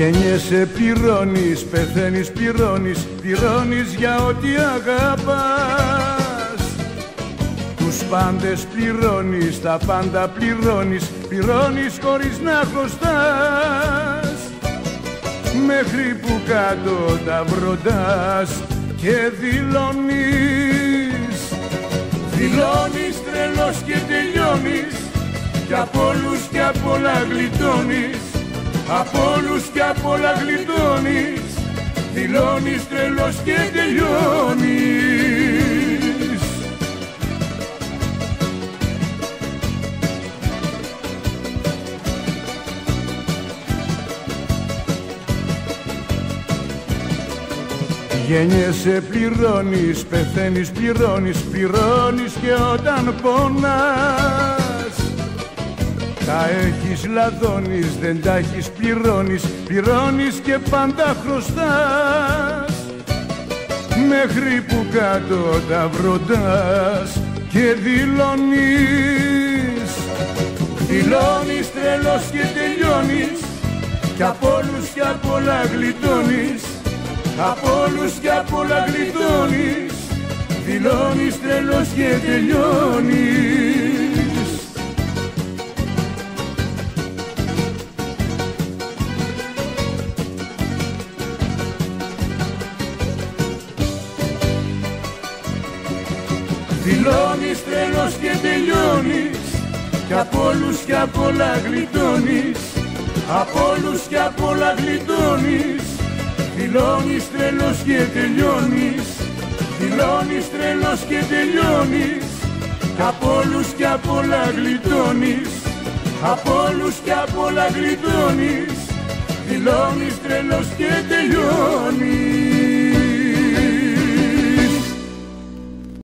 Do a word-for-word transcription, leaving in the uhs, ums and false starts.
Γεννιέσαι, πληρώνεις, πεθαίνεις, πληρώνεις, πληρώνεις για ό,τι αγαπάς. Τους πάντες πληρώνεις, τα πάντα πληρώνεις, πληρώνεις χωρίς να χρωστάς. Μέχρι που κάτω τα βροντάς και δηλώνεις. Δηλώνεις τρελός και τελειώνεις, κι απ' όλους κι απ' όλα γλιτώνεις. Απ' όλους κι απ' όλα γλιτώνεις, δηλώνεις τρελός και τελειώνεις. Γεννιέσαι, πληρώνεις, πεθαίνεις, πληρώνεις, πληρώνεις και όταν πονάς. Τα έχεις, λαδώνεις, δεν τα έχεις, πληρώνεις, πληρώνεις και πάντα χρωστάς. Μέχρι που κάτω τα βροντάς και δηλώνεις. Δηλώνεις τρελός και τελειώνεις, κι απ' όλους κι απ' όλα γλιτώνεις. Απ' όλους κι απ' όλα γλιτώνεις, δηλώνεις τρελός και τελειώνεις. Δηλώνεις τρελός και τελειώνεις, κι απ' όλους κι απ' όλα γλιτώνεις. Απ' όλους κι απ' όλα γλιτώνεις, δηλώνεις τρελός και τελειώνεις. Δηλώνεις τρελός και τελειώνεις, κι απ' όλους κι απ' όλα γλιτώνεις. Απ' όλους κι απ' όλα γλιτώνεις, δηλώνεις τρελός και τελειώνεις.